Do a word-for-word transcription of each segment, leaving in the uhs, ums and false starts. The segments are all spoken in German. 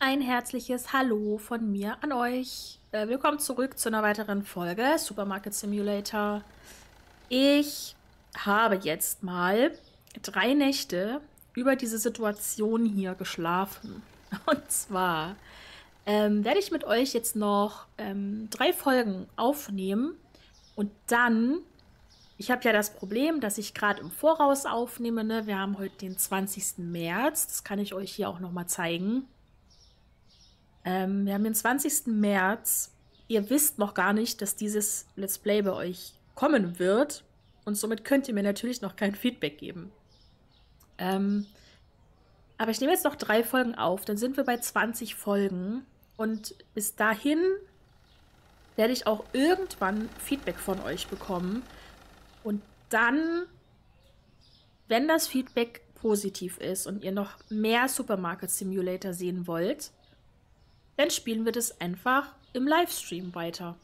Ein herzliches Hallo von mir an euch. Äh, willkommen zurück zu einer weiteren Folge Supermarket Simulator. Ich habe jetzt mal drei Nächte über diese Situation hier geschlafen. Und zwar ähm, werde ich mit euch jetzt noch ähm, drei Folgen aufnehmen. Und dann, ich habe ja das Problem, dass ich gerade im Voraus aufnehme. Ne? Wir haben heute den zwanzigsten März. Das kann ich euch hier auch noch mal zeigen. Ähm, wir haben den zwanzigsten März. Ihr wisst noch gar nicht, dass dieses Let's Play bei euch kommen wird. Und somit könnt ihr mir natürlich noch kein Feedback geben. Ähm, aber ich nehme jetzt noch drei Folgen auf. Dann sind wir bei zwanzig Folgen. Und bis dahin werde ich auch irgendwann Feedback von euch bekommen. Und dann, wenn das Feedback positiv ist und ihr noch mehr Supermarket Simulator sehen wollt, dann spielen wir das einfach im Livestream weiter.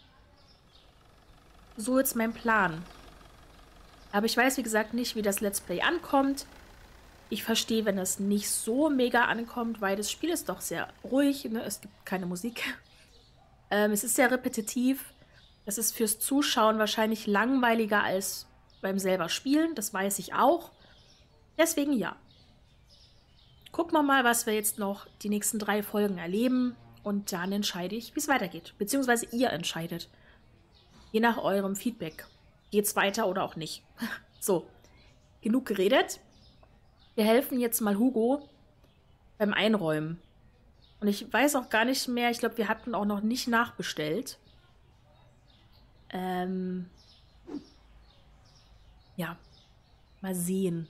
So ist mein Plan. Aber ich weiß, wie gesagt, nicht, wie das Let's Play ankommt. Ich verstehe, wenn es nicht so mega ankommt, weil das Spiel ist doch sehr ruhig. Ne? Es gibt keine Musik. ähm, es ist sehr repetitiv. Es ist fürs Zuschauen wahrscheinlich langweiliger als beim selber Spielen. Das weiß ich auch. Deswegen ja. Gucken wir mal, was wir jetzt noch die nächsten drei Folgen erleben. Und dann entscheide ich, wie es weitergeht. Beziehungsweise ihr entscheidet. Je nach eurem Feedback. Geht's weiter oder auch nicht. So, genug geredet. Wir helfen jetzt mal Hugo beim Einräumen. Und ich weiß auch gar nicht mehr, ich glaube, wir hatten auch noch nicht nachbestellt. Ähm, ja, mal sehen.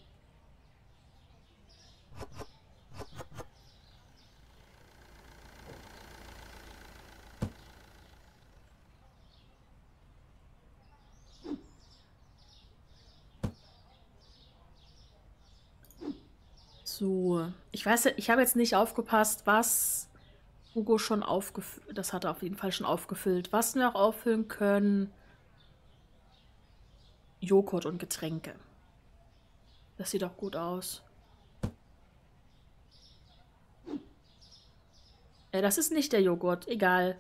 So, ich weiß, ich habe jetzt nicht aufgepasst, was Hugo schon aufgefüllt, das hat er auf jeden Fall schon aufgefüllt. Was wir noch auffüllen können, Joghurt und Getränke. Das sieht doch gut aus. Äh, das ist nicht der Joghurt, egal.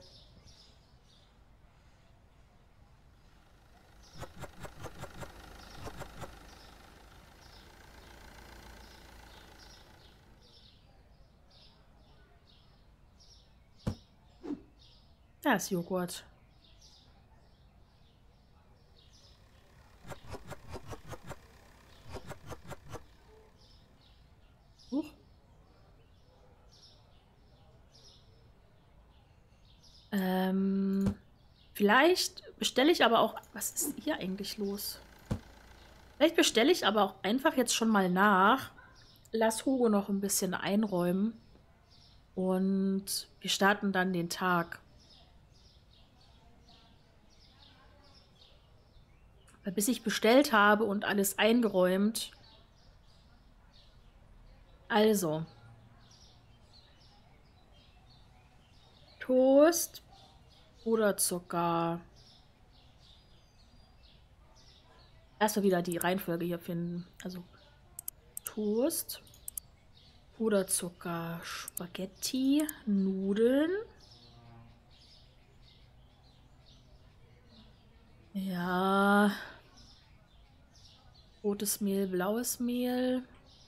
Da ist Joghurt. Huch. Ähm, vielleicht bestelle ich aber auch... Was ist hier eigentlich los? Vielleicht bestelle ich aber auch einfach jetzt schon mal nach. Lass Hugo noch ein bisschen einräumen. Und wir starten dann den Tag. Weil bis ich bestellt habe und alles eingeräumt. Also. Toast, Puderzucker. Erstmal wieder die Reihenfolge hier finden. Also Toast, Puderzucker, Spaghetti, Nudeln. Ja. Rotes Mehl, blaues Mehl.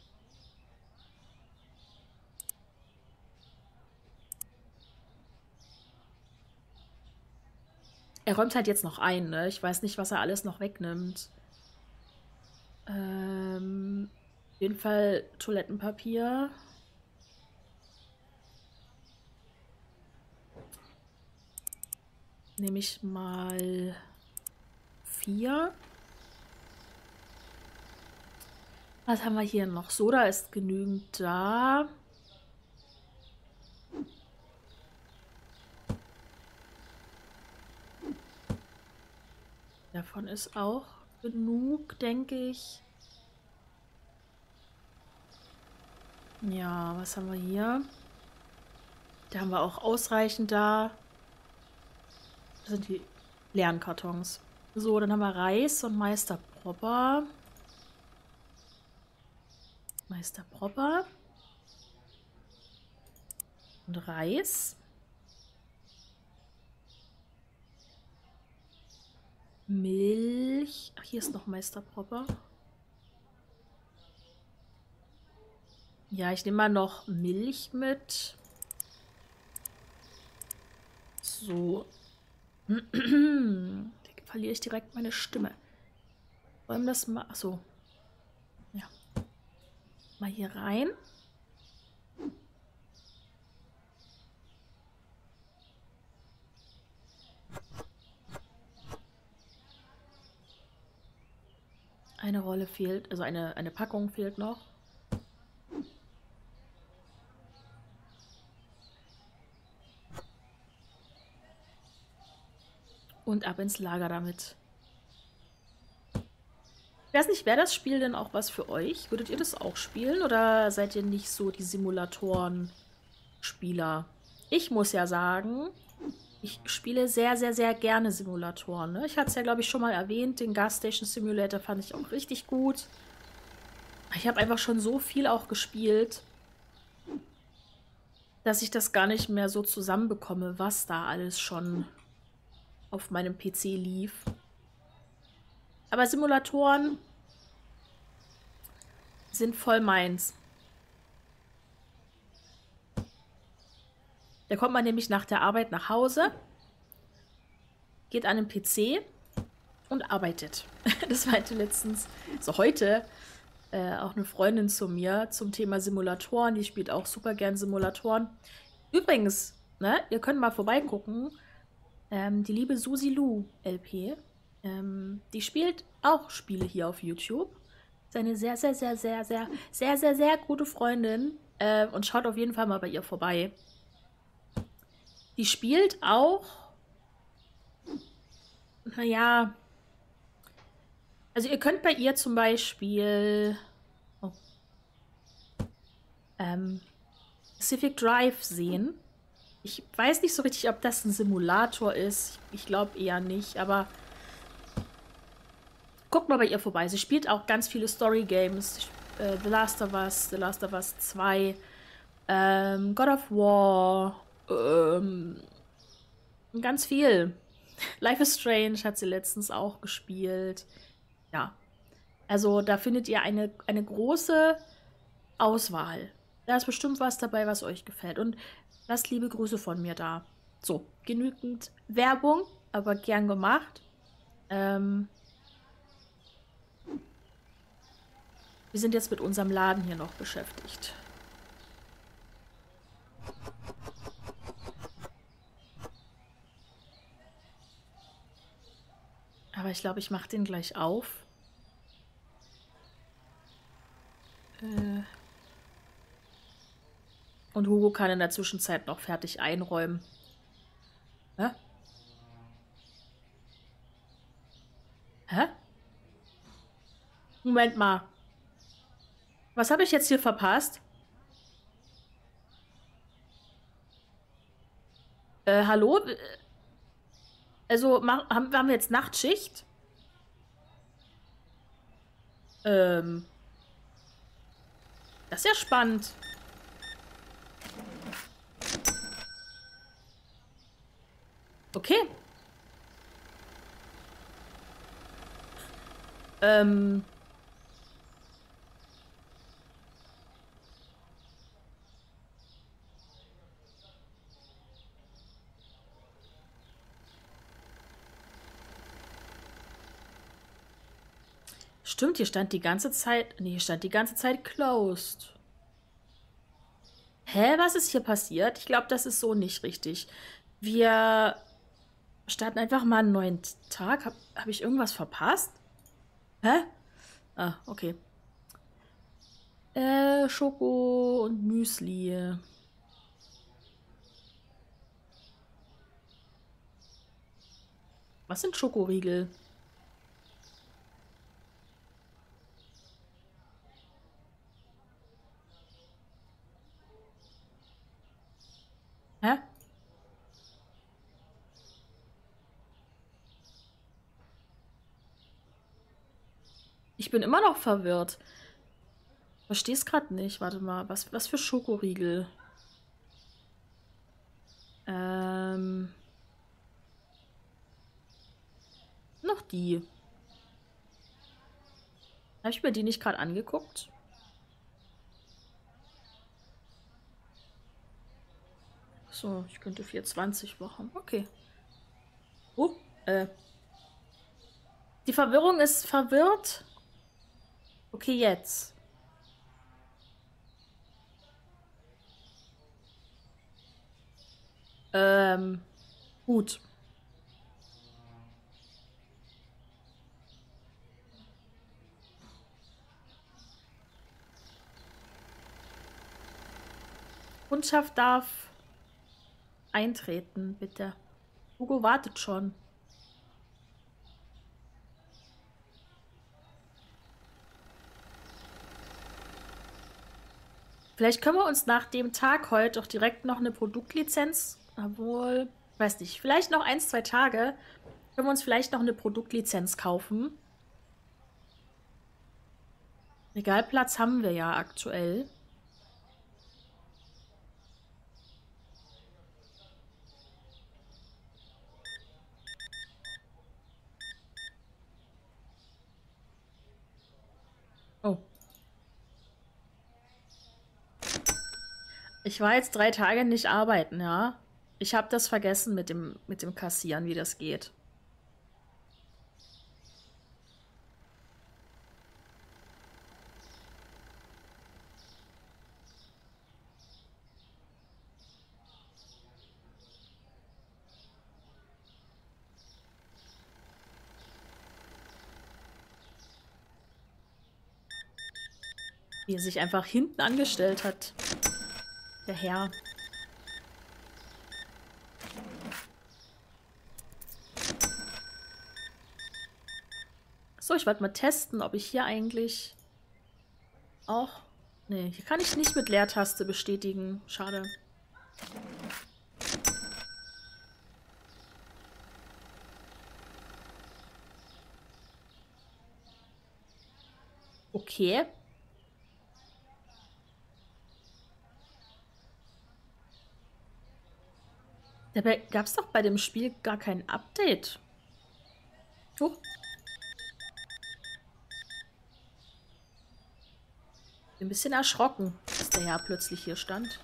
Er räumt halt jetzt noch ein, ne? Ich weiß nicht, was er alles noch wegnimmt. Ähm, auf jeden Fall Toilettenpapier. Nehme ich mal vier. Was haben wir hier noch? Soda ist genügend da. Davon ist auch genug, denke ich. Ja, was haben wir hier? Da haben wir auch ausreichend da. Das sind die leeren Kartons. So, dann haben wir Reis und Meister Propper. Meister Propper. Und Reis. Milch. Ach, hier ist noch Meister Propper. Ja, ich nehme mal noch Milch mit. So. Da verliere ich direkt meine Stimme. Wollen wir das mal... Achso. Ja. Mal hier rein. Eine Rolle fehlt, also eine, eine Packung fehlt noch. Und ab ins Lager damit. Ich weiß nicht, wäre das Spiel denn auch was für euch? Würdet ihr das auch spielen oder seid ihr nicht so die Simulatoren-Spieler? Ich muss ja sagen, ich spiele sehr, sehr, sehr gerne Simulatoren. Ne? Ich hatte es ja, glaube ich, schon mal erwähnt. Den Gas Station Simulator fand ich auch richtig gut. Ich habe einfach schon so viel auch gespielt, dass ich das gar nicht mehr so zusammenbekomme, was da alles schon auf meinem P C lief. Aber Simulatoren sind voll meins. Da kommt man nämlich nach der Arbeit nach Hause, geht an den P C und arbeitet. Das meinte letztens, also heute, äh, auch eine Freundin zu mir zum Thema Simulatoren. Die spielt auch super gern Simulatoren. Übrigens, ne, ihr könnt mal vorbeigucken. Ähm, die liebe Susi Lu L P, ähm, die spielt auch Spiele hier auf YouTube. Ist eine sehr, sehr, sehr, sehr, sehr, sehr, sehr, sehr gute Freundin. Äh, und schaut auf jeden Fall mal bei ihr vorbei. Die spielt auch, naja, also ihr könnt bei ihr zum Beispiel oh, ähm, Pacific Drive sehen. Ich weiß nicht so richtig, ob das ein Simulator ist. Ich glaube eher nicht, aber guckt mal bei ihr vorbei. Sie spielt auch ganz viele Story-Games. Äh, The Last of Us, The Last of Us zwei, ähm, God of War, ähm, ganz viel. Life is Strange hat sie letztens auch gespielt. Ja, also da findet ihr eine, eine große Auswahl. Da ist bestimmt was dabei, was euch gefällt. Und lasst liebe Grüße von mir da. So, genügend Werbung, aber gern gemacht. Ähm, wir sind jetzt mit unserem Laden hier noch beschäftigt. Aber ich glaube, ich mache den gleich auf. Äh Und Hugo kann in der Zwischenzeit noch fertig einräumen. Hä? Hä? Moment mal. Was habe ich jetzt hier verpasst? Äh, hallo? Also, mach, haben, haben wir jetzt Nachtschicht? Ähm. Das ist ja spannend. Okay. Ähm. Stimmt, hier stand die ganze Zeit... Nee, hier stand die ganze Zeit closed. Hä, was ist hier passiert? Ich glaube, das ist so nicht richtig. Wir starten einfach mal einen neuen Tag. Habe hab ich irgendwas verpasst? Hä? Ah, okay. Äh, Schoko und Müsli. Was sind Schokoriegel? Hä? Ich bin immer noch verwirrt. Verstehe es gerade nicht. Warte mal. Was, was für Schokoriegel? Ähm. Noch die. Habe ich mir die nicht gerade angeguckt? So, ich könnte vierundzwanzig machen. Okay. Oh, äh. Die Verwirrung ist verwirrt. Okay, jetzt. Ähm, gut. Kundschaft darf eintreten, bitte. Hugo wartet schon. Vielleicht können wir uns nach dem Tag heute auch direkt noch eine Produktlizenz, obwohl, weiß nicht, vielleicht noch ein, zwei Tage, können wir uns vielleicht noch eine Produktlizenz kaufen. Regalplatz haben wir ja aktuell. Oh. Ich war jetzt drei Tage nicht arbeiten, ja. Ich habe das vergessen mit dem, mit dem Kassieren, wie das geht. Wie er sich einfach hinten angestellt hat. Der Herr. So, ich wollte mal testen, ob ich hier eigentlich auch... Nee, hier kann ich nicht mit Leertaste bestätigen. Schade. Okay. Dabei gab es doch bei dem Spiel gar kein Update. Oh. Bin ein bisschen erschrocken, dass der Herr plötzlich hier stand.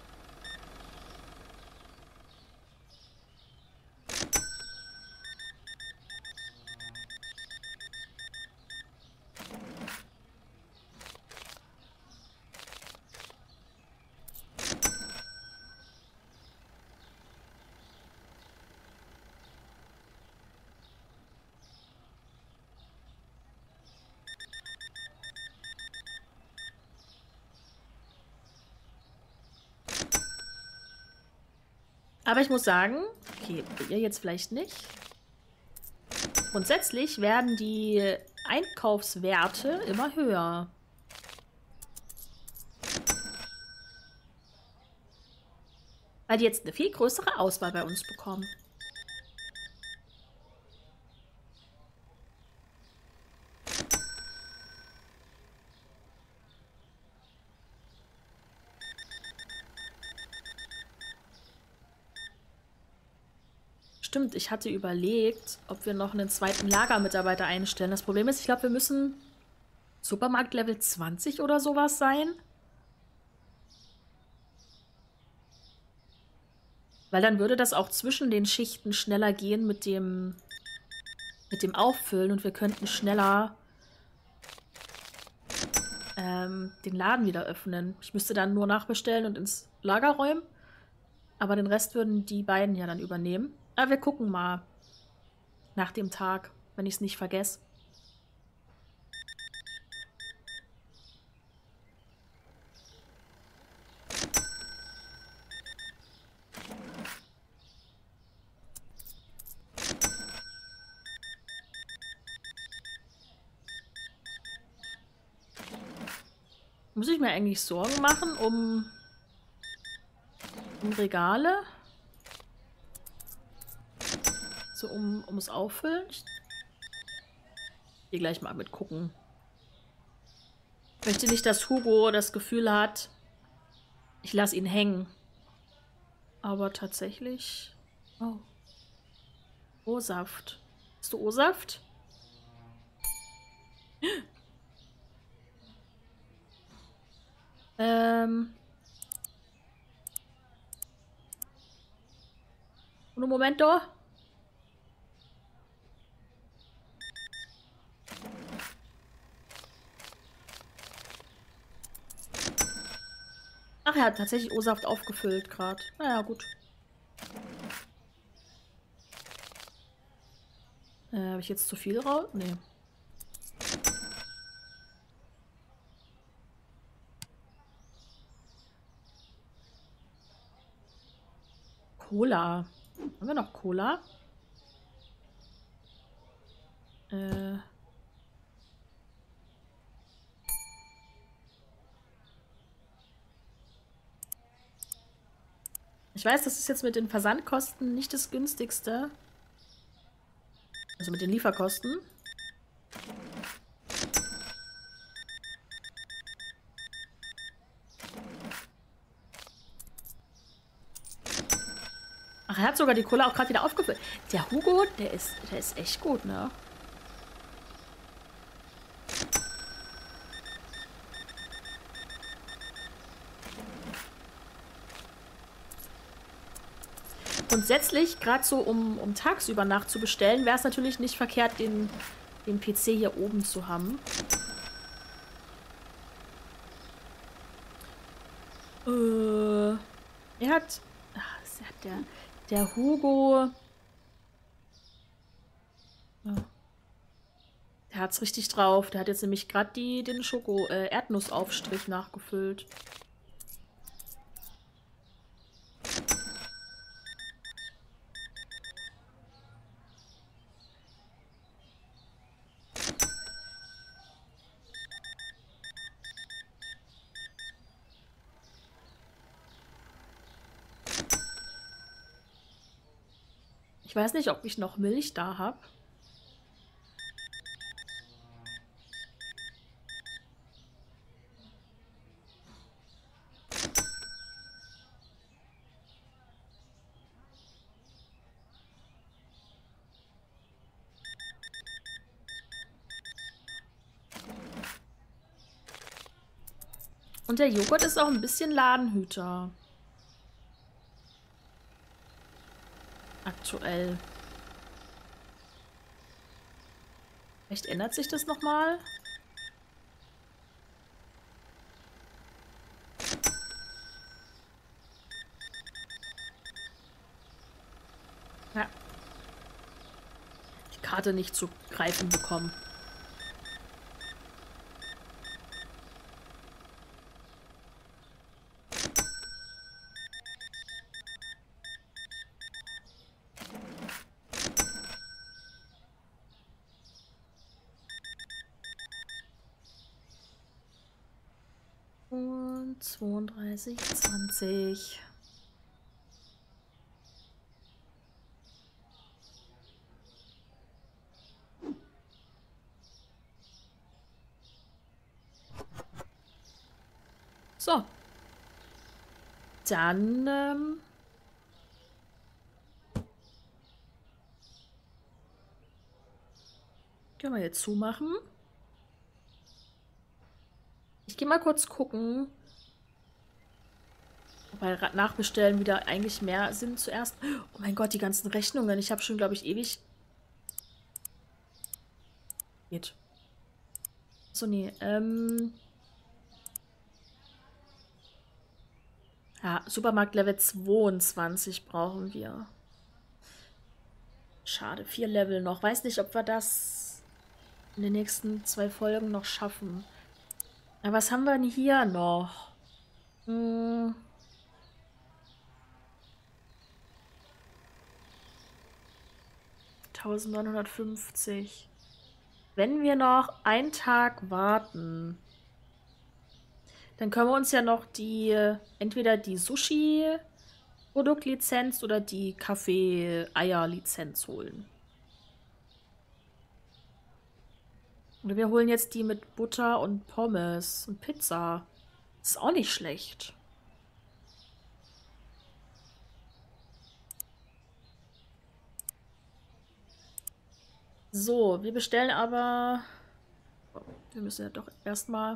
Aber ich muss sagen, okay, ihr jetzt vielleicht nicht. Grundsätzlich werden die Einkaufswerte immer höher. Weil die jetzt eine viel größere Auswahl bei uns bekommen. Stimmt, ich hatte überlegt, ob wir noch einen zweiten Lagermitarbeiter einstellen. Das Problem ist, ich glaube, wir müssen Supermarkt Level zwanzig oder sowas sein. Weil dann würde das auch zwischen den Schichten schneller gehen mit dem, mit dem Auffüllen und wir könnten schneller ähm, den Laden wieder öffnen. Ich müsste dann nur nachbestellen und ins Lager räumen. Aber den Rest würden die beiden ja dann übernehmen. Aber wir gucken mal nach dem Tag, wenn ich es nicht vergesse. Muss ich mir eigentlich Sorgen machen um, um Regale? So um, ums Auffüllen? Ich gehe gleich mal mit gucken. Ich möchte nicht, dass Hugo das Gefühl hat, ich lasse ihn hängen. aber tatsächlich... Oh. O-Saft. Hast du O-Saft? ähm... Un momento. Ach, er hat tatsächlich O-Saft aufgefüllt gerade. Naja, gut. Äh, habe ich jetzt zu viel raus? Nee. Cola. Haben wir noch Cola? Äh. Ich weiß, das ist jetzt mit den Versandkosten nicht das günstigste. Also mit den Lieferkosten. Ach, er hat sogar die Cola auch gerade wieder aufgefüllt. Der Hugo, der ist, der ist echt gut, ne? Grundsätzlich, gerade so um, um tagsüber nachzubestellen, wäre es natürlich nicht verkehrt, den, den P C hier oben zu haben. Äh, er hat... Ach, hat der, der Hugo... Oh. Der hat's richtig drauf. Der hat jetzt nämlich gerade die den Schoko äh, Erdnussaufstrich nachgefüllt. Ich weiß nicht, ob ich noch Milch da habe. Und der Joghurt ist auch ein bisschen Ladenhüter. Aktuell. Vielleicht ändert sich das nochmal. Ja. Die Karte nicht zu greifen bekommen. zweiunddreißig, zwanzig. So. Dann, ähm... können wir jetzt zumachen. Ich gehe mal kurz gucken. Weil nachbestellen wieder eigentlich mehr Sinn zuerst. Oh mein Gott, die ganzen Rechnungen. Ich habe schon, glaube ich, ewig... Geht. So, nee. Ähm... Ja, Supermarkt Level zweiundzwanzig brauchen wir. Schade, vier Level noch. Weiß nicht, ob wir das in den nächsten zwei Folgen noch schaffen. Aber was haben wir denn hier noch? Hm... neunzehnhundertfünfzig. Wenn wir noch einen Tag warten, dann können wir uns ja noch die, entweder die Sushi-Produktlizenz oder die Kaffee-Eier-Lizenz holen. Oder wir holen jetzt die mit Butter und Pommes und Pizza. Ist auch nicht schlecht. So, wir bestellen aber... Oh, wir müssen ja doch erstmal...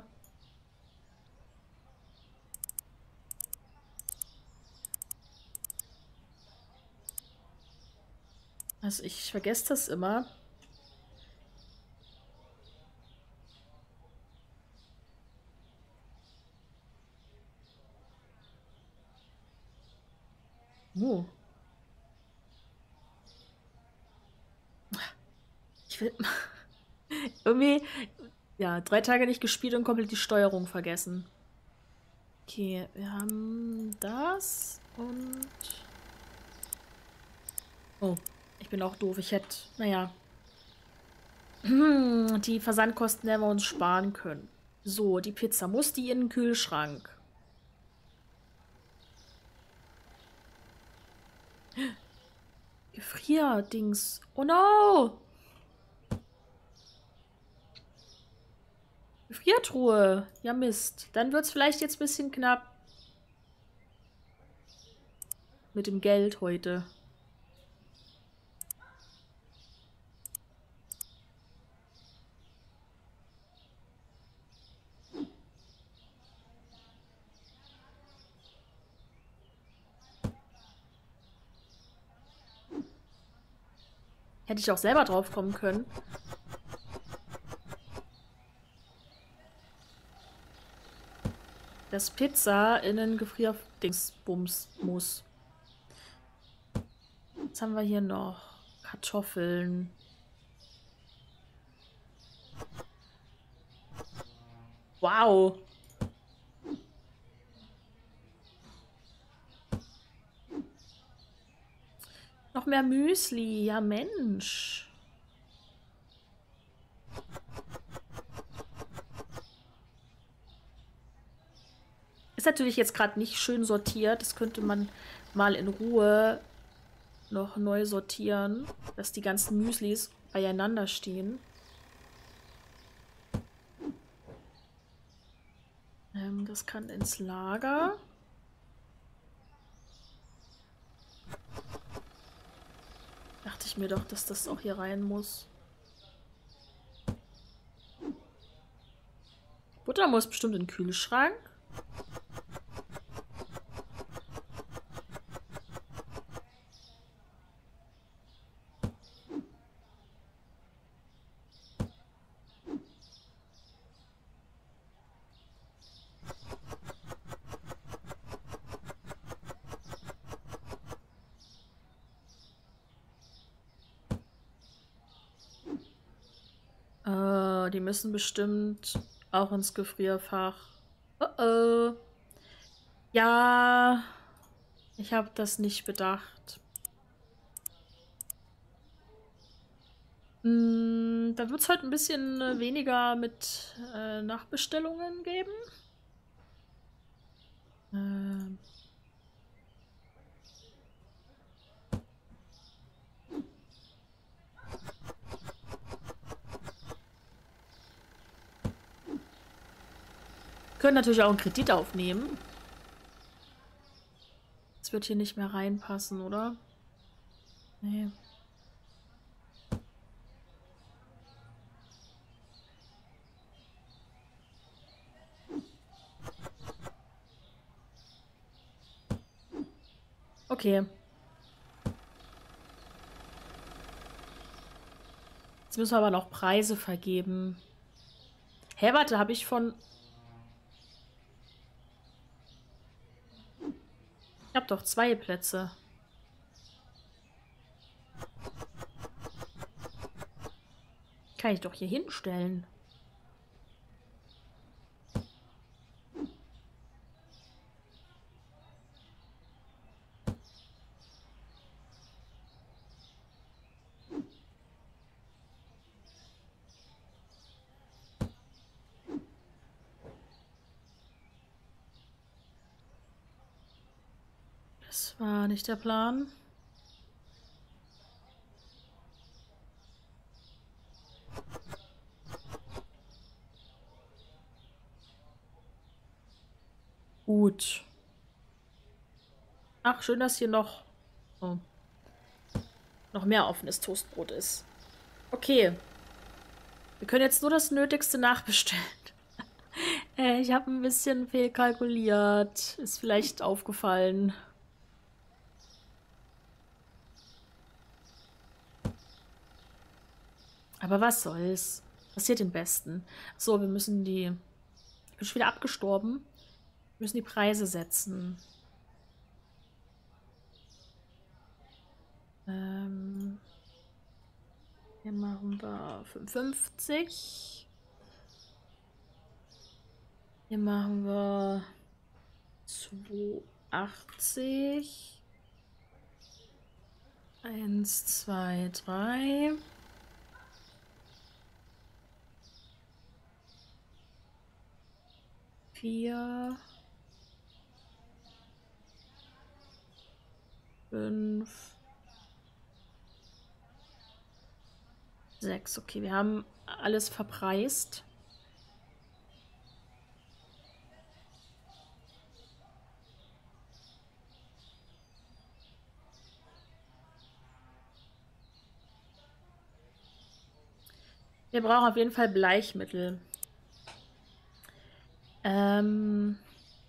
Also ich vergesse das immer. Oh. Ich will... Irgendwie... Ja, drei Tage nicht gespielt und komplett die Steuerung vergessen. Okay, wir haben das und... Oh, ich bin auch doof. Ich hätte... Naja. Die Versandkosten werden wir uns sparen können. So, die Pizza. Muss die in den Kühlschrank? Gefrierdings. Oh no! Gefriertruhe. Ja, Mist. Dann wird es vielleicht jetzt ein bisschen knapp. Mit dem Geld heute. Hätte ich auch selber drauf kommen können. Dass Pizza in einen Gefrierdingsbums muss. Jetzt haben wir hier noch Kartoffeln. Wow. Noch mehr Müsli. Ja, Mensch. Ist natürlich jetzt gerade nicht schön sortiert. Das könnte man mal in Ruhe noch neu sortieren, dass die ganzen Müslis beieinander stehen. Ähm, das kann ins Lager. Dachte ich mir doch, dass das auch hier rein muss. Butter muss bestimmt in den Kühlschrank. Äh, die müssen bestimmt auch ins Gefrierfach. Oh oh. Ja, ich habe das nicht bedacht. Hm, da wird es heute ein bisschen äh, weniger mit äh, Nachbestellungen geben. Ähm. Können natürlich auch einen Kredit aufnehmen. Das wird hier nicht mehr reinpassen, oder? Nee. Okay. Jetzt müssen wir aber noch Preise vergeben. Hä, warte, habe ich von... Ich habe doch zwei Plätze. Kann ich doch hier hinstellen. Das war nicht der Plan. Gut. Ach, schön, dass hier noch, oh, noch mehr offenes Toastbrot ist. Okay. Wir können jetzt nur das Nötigste nachbestellen. äh, ich habe ein bisschen fehlkalkuliert. Ist vielleicht aufgefallen. Aber was soll's? Passiert den Besten. So, wir müssen die... Ich bin schon wieder abgestorben. Wir müssen die Preise setzen. Ähm... Hier machen wir fünfundfünfzig. Hier machen wir zweihundertachtzig. Eins, zwei, drei. Vier. Fünf. Sechs. Okay, wir haben alles verpreist. Wir brauchen auf jeden Fall Bleichmittel. Ähm...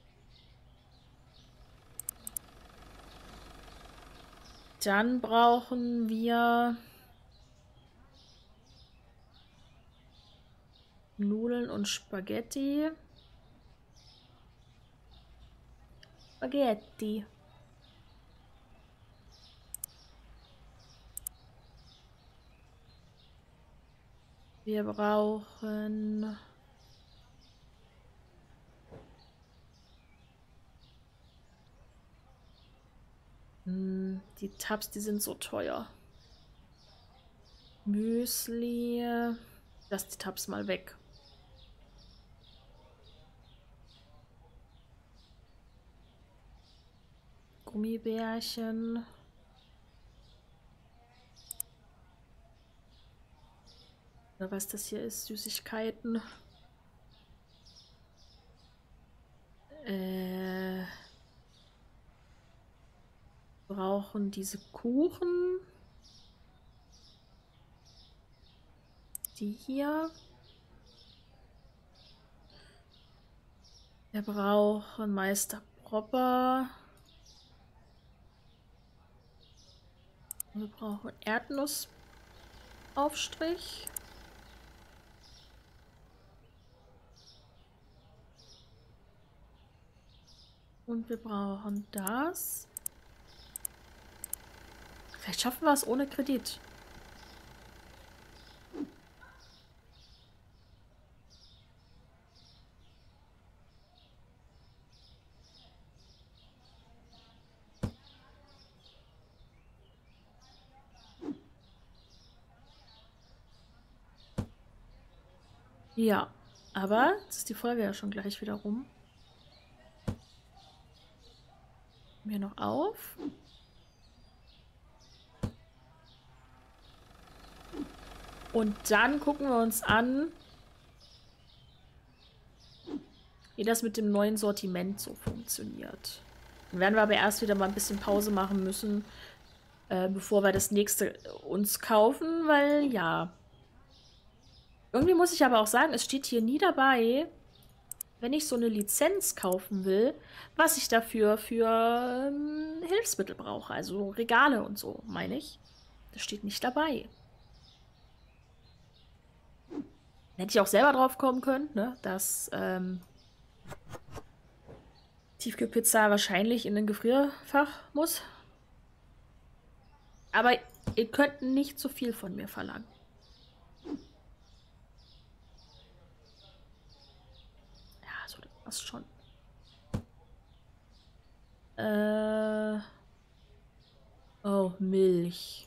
Dann brauchen wir Nudeln und Spaghetti. Spaghetti. Wir brauchen hm, die Tabs, die sind so teuer. Müsli. Lass die Tabs mal weg. Gummibärchen. Oder was das hier ist, Süßigkeiten. Äh, brauchen diese Kuchen. Die hier. Wir brauchen Meister Propper. Wir brauchen Erdnussaufstrich. Und wir brauchen das. Vielleicht schaffen wir es ohne Kredit. Ja, aber jetzt ist die Folge ja schon gleich wieder rum. Mir noch auf. Und dann gucken wir uns an, wie das mit dem neuen Sortiment so funktioniert. Dann werden wir aber erst wieder mal ein bisschen Pause machen müssen, äh, bevor wir das nächste uns kaufen, weil ja. Irgendwie muss ich aber auch sagen, es steht hier nie dabei, wenn ich so eine Lizenz kaufen will, was ich dafür für ähm, Hilfsmittel brauche. Also Regale und so, meine ich. Das steht nicht dabei. Hätte ich auch selber drauf kommen können, ne? Dass ähm, Tiefkühlpizza wahrscheinlich in den Gefrierfach muss. Aber ihr könnt nicht so viel von mir verlangen. Ja, so das passt schon. Äh. Oh, Milch.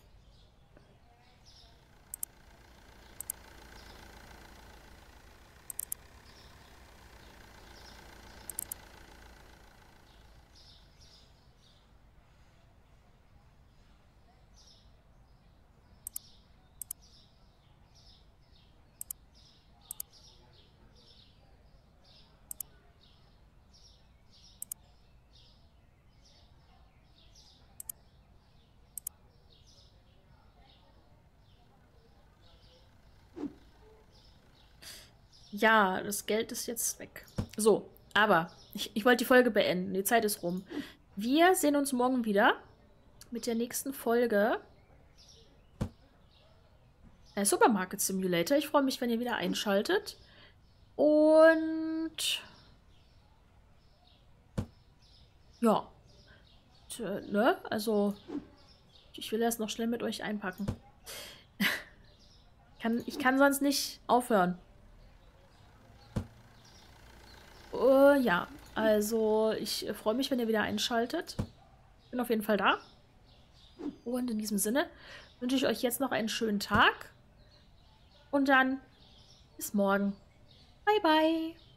Ja, das Geld ist jetzt weg. So, aber ich, ich wollte die Folge beenden. Die Zeit ist rum. Wir sehen uns morgen wieder mit der nächsten Folge. Äh, Supermarket Simulator. Ich freue mich, wenn ihr wieder einschaltet. Und ja. Tö, ne? Also, ich will erst noch schnell mit euch einpacken. kann, ich kann sonst nicht aufhören. Uh, ja, also ich äh, freue mich, wenn ihr wieder einschaltet. Bin auf jeden Fall da. Und in diesem Sinne wünsche ich euch jetzt noch einen schönen Tag. Und dann bis morgen. Bye, bye.